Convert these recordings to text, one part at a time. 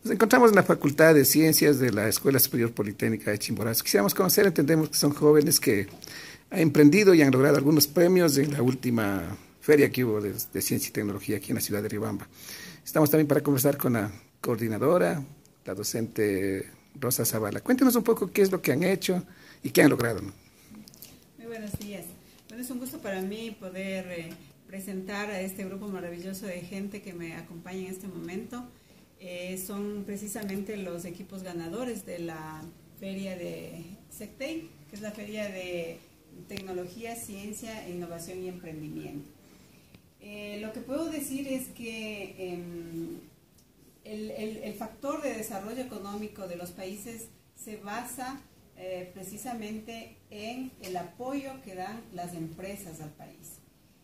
Nos encontramos en la Facultad de Ciencias de la Escuela Superior Politécnica de Chimborazo. Quisiéramos conocer, entendemos que son jóvenes que han emprendido y han logrado algunos premios en la última feria que hubo de Ciencia y Tecnología aquí en la ciudad de Riobamba. Estamos también para conversar con la coordinadora, la docente Rosa Zavala. Cuéntenos un poco qué es lo que han hecho y qué han logrado, ¿no? Muy buenos días. Bueno, es un gusto para mí poder presentar a este grupo maravilloso de gente que me acompaña en este momento. Son precisamente los equipos ganadores de la feria de SECTEI, que es la feria de tecnología, ciencia, innovación y emprendimiento. Lo que puedo decir es que el factor de desarrollo económico de los países se basa precisamente en el apoyo que dan las empresas al país.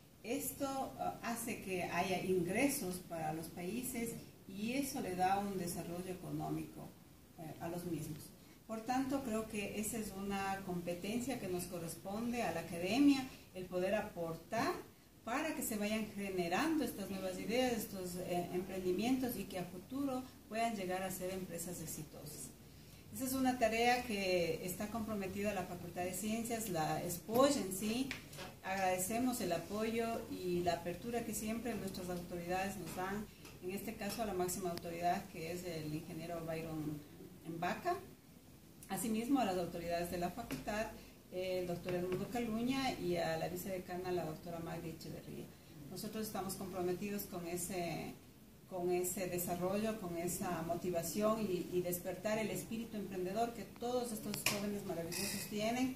Esto hace que haya ingresos para los países y eso le da un desarrollo económico a los mismos. Por tanto, creo que esa es una competencia que nos corresponde a la academia, el poder aportar para que se vayan generando estas nuevas ideas, estos emprendimientos y que a futuro puedan llegar a ser empresas exitosas. Esa es una tarea que está comprometida la Facultad de Ciencias, la SPOJ en sí. Agradecemos el apoyo y la apertura que siempre nuestras autoridades nos dan, en este caso a la máxima autoridad que es el ingeniero Byron Mbaca, asimismo a las autoridades de la facultad, el doctor Edmundo Caluña y a la vicedecana, la doctora Magda Echeverría. Nosotros estamos comprometidos con ese desarrollo, con esa motivación y despertar el espíritu emprendedor que todos estos jóvenes maravillosos tienen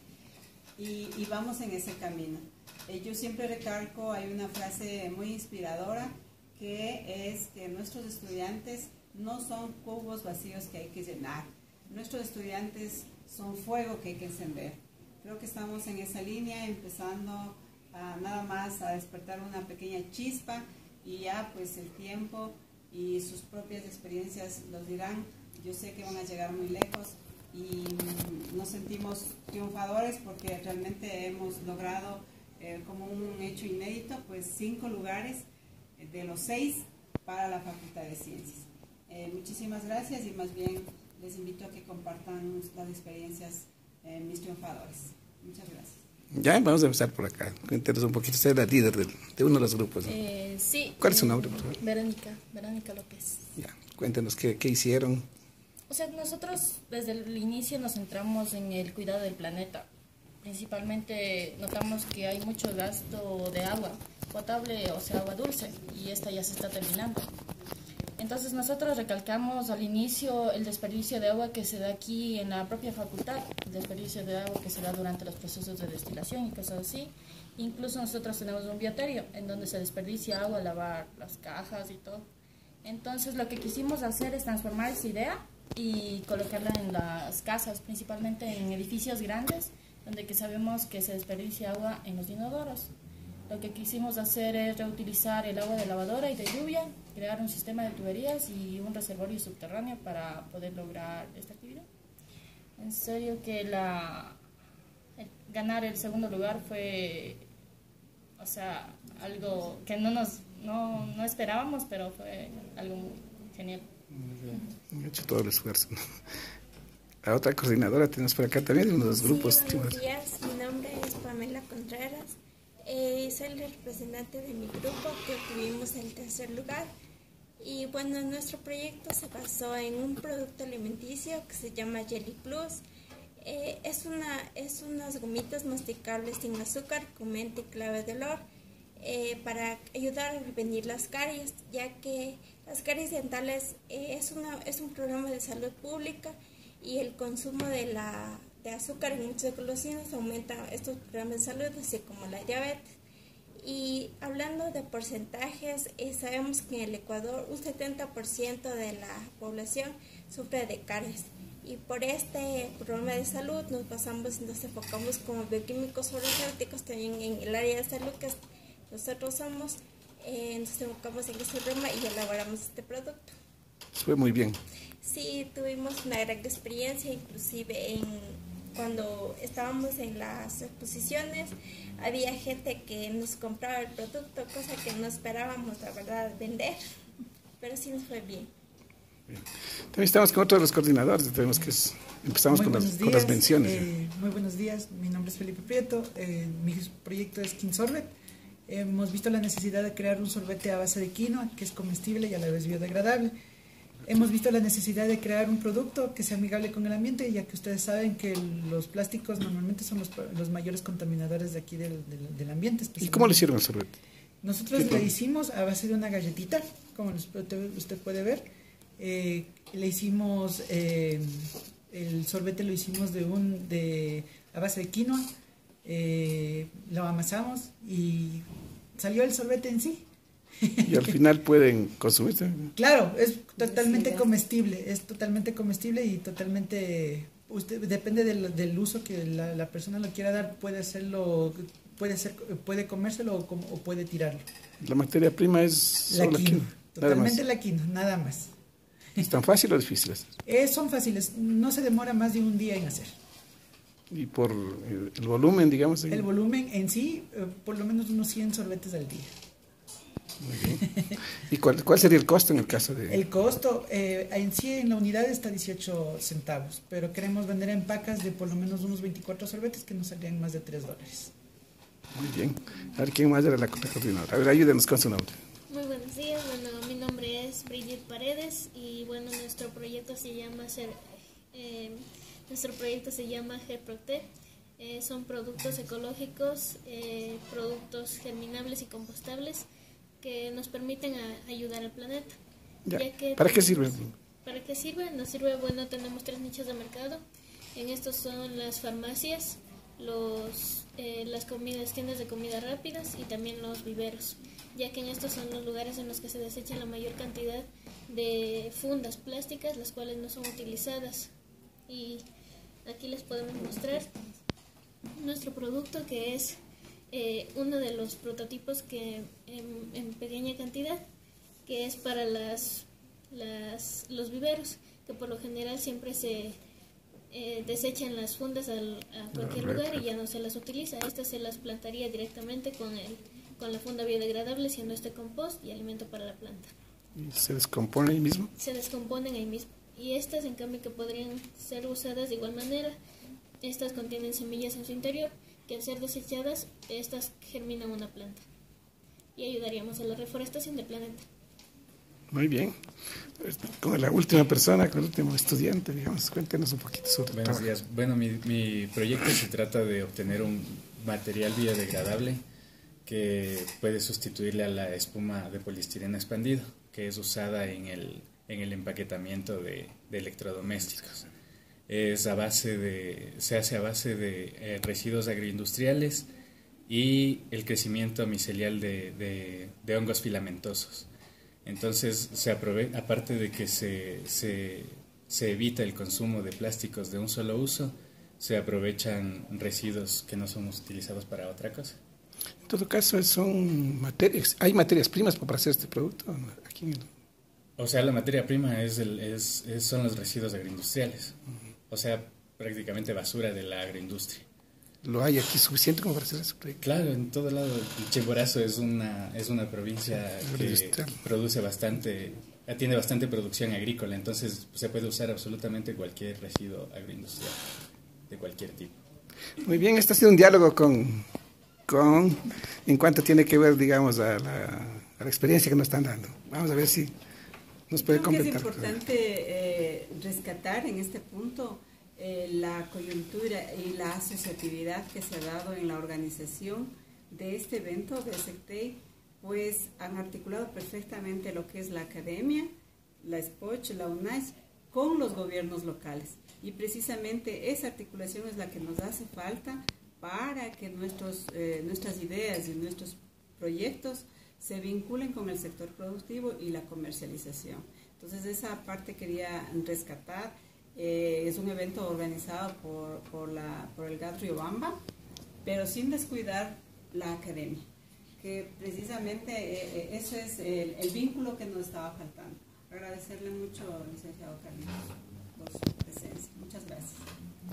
y vamos en ese camino. Yo siempre recalco, hay una frase muy inspiradora que es que nuestros estudiantes no son cubos vacíos que hay que llenar, nuestros estudiantes son fuego que hay que encender. Creo que estamos en esa línea, empezando nada más a despertar una pequeña chispa y ya pues el tiempo y sus propias experiencias los dirán. Yo sé que van a llegar muy lejos y nos sentimos triunfadores porque realmente hemos logrado como un hecho inédito pues 5 lugares de los 6 para la Facultad de Ciencias. Muchísimas gracias y más bien les invito a que compartan las experiencias mis triunfadores. Muchas gracias. Ya, vamos a empezar por acá. Cuéntenos un poquito, usted es la líder de uno de los grupos, ¿no? Sí. ¿Cuál es su nombre, por favor? Verónica López. Ya, cuéntenos qué hicieron. O sea, nosotros desde el inicio nos centramos en el cuidado del planeta. Principalmente notamos que hay mucho gasto de agua potable, o sea, agua dulce, y esta ya se está terminando. Entonces nosotros recalcamos al inicio el desperdicio de agua que se da aquí en la propia facultad, el desperdicio de agua que se da durante los procesos de destilación y cosas así. Incluso nosotros tenemos un bioterio en donde se desperdicia agua, lavar las cajas y todo. Entonces lo que quisimos hacer es transformar esa idea y colocarla en las casas, principalmente en edificios grandes, donde que sabemos que se desperdicia agua en los inodoros. Lo que quisimos hacer es reutilizar el agua de lavadora y de lluvia, crear un sistema de tuberías y un reservorio subterráneo para poder lograr esta actividad. En serio que ganar el segundo lugar fue, o sea, algo que no esperábamos, pero fue algo muy genial. He hecho todo el esfuerzo, ¿no? La otra coordinadora tenemos por acá también, uno de los grupos. Buenos días, mi nombre es Pamela Contreras. Soy la representante de mi grupo que obtuvimos el tercer lugar y bueno, nuestro proyecto se basó en un producto alimenticio que se llama Jelly Plus. Es unas gomitas masticables sin azúcar con menta y clave de olor para ayudar a prevenir las caries, ya que las caries dentales es un problema de salud pública y el consumo de azúcar en muchas golosinas aumenta estos problemas de salud, así como la diabetes. Y hablando de porcentajes, sabemos que en el Ecuador un 70% de la población sufre de caries. Y por este problema de salud nos enfocamos como bioquímicos farmacéuticos también en el área de salud que nosotros somos. Nos enfocamos en este problema y elaboramos este producto. Fue muy bien. Sí, tuvimos una gran experiencia, inclusive cuando estábamos en las exposiciones, había gente que nos compraba el producto, cosa que no esperábamos, la verdad, vender, pero sí nos fue bien. También estamos con otros de los coordinadores, tenemos que empezamos con las menciones. Muy buenos días, mi nombre es Felipe Prieto, mi proyecto es Quinsorbet. Hemos visto la necesidad de crear un sorbete a base de quinoa, que es comestible y a la vez biodegradable. Hemos visto la necesidad de crear un producto que sea amigable con el ambiente, ya que ustedes saben que los plásticos normalmente son los mayores contaminadores de aquí del ambiente. ¿Y cómo lo hicieron el sorbete? Nosotros le hicimos a base de una galletita, como usted puede ver. Le hicimos, el sorbete lo hicimos a base de quinoa, lo amasamos y salió el sorbete en sí. Y al final pueden consumirse. Claro, es totalmente comestible, y totalmente, depende del uso que la persona lo quiera dar, puede comérselo o puede tirarlo. La materia prima es la solo quinoa, totalmente la quinoa, nada más. ¿Es tan fácil o difícil? Son fáciles, no se demora más de un día en hacer. ¿Y por el volumen, digamos? El volumen en sí, por lo menos unos 100 sorbetes al día. Muy bien. ¿Y cuál sería el costo en el caso de...? El costo en sí en la unidad está 18 centavos, pero queremos vender en pacas de por lo menos unos 24 sorbetes que nos saldrían más de $3. Muy bien. A ver, ¿quién más era la coordinadora? A ver, ayúdenos con su nombre. Muy buenos días, bueno, mi nombre es Brigitte Paredes y bueno, nuestro proyecto se llama GEPROTEC. Son productos ecológicos, productos germinables y compostables que nos permiten ayudar al planeta. Ya. Ya que, ¿Para qué sirve? ¿Para qué sirve? Nos sirve, bueno, tenemos 3 nichos de mercado. En estos son las farmacias, las tiendas de comida rápidas y también los viveros, ya que en estos son los lugares en los que se desecha la mayor cantidad de fundas plásticas, las cuales no son utilizadas. Y aquí les podemos mostrar nuestro producto, que es uno de los prototipos que en pequeña cantidad, que es para los viveros, que por lo general siempre se desechan las fundas a cualquier lugar y ya no se las utiliza. Estas se las plantaría directamente con la funda biodegradable, siendo este compost y alimento para la planta. ¿Y se descompone ahí mismo? Se descomponen ahí mismo. Y estas, en cambio, que podrían ser usadas de igual manera, estas contienen semillas en su interior, que al ser desechadas, estas germinan una planta. Y ayudaríamos a la reforestación del planeta. Muy bien. Con la última persona, con el último estudiante, digamos, cuéntenos un poquito sobre el Buenos días. Bueno, mi proyecto se trata de obtener un material biodegradable que puede sustituirle a la espuma de poliestireno expandido, que es usada en el empaquetamiento de electrodomésticos. Se hace a base de residuos agroindustriales y el crecimiento micelial de hongos filamentosos. Entonces, aparte de que se evita el consumo de plásticos de un solo uso, se aprovechan residuos que no son utilizados para otra cosa. En todo caso, ¿hay materias primas para hacer este producto? O sea, la materia prima son los residuos agroindustriales. O sea, prácticamente basura de la agroindustria. ¿Lo hay aquí suficiente como para hacer ese proyecto? Claro, en todo lado. Chimborazo es una provincia que tiene bastante producción agrícola, entonces se puede usar absolutamente cualquier residuo agroindustrial, de cualquier tipo. Muy bien, este ha sido un diálogo en cuanto tiene que ver, digamos, a la experiencia que nos están dando. Vamos a ver si nos puede completar. Es importante rescatar en este punto la coyuntura y la asociatividad que se ha dado en la organización de este evento de SECTEI, pues han articulado perfectamente lo que es la academia, la SPOCH, la UNAIS, con los gobiernos locales. Y precisamente esa articulación es la que nos hace falta para que nuestras ideas y nuestros proyectos se vinculen con el sector productivo y la comercialización. Entonces, esa parte quería rescatar. Es un evento organizado por el GAT Riobamba, pero sin descuidar la academia, que precisamente eso es el vínculo que nos estaba faltando. Agradecerle mucho, licenciado Carlos, por su presencia. Muchas gracias.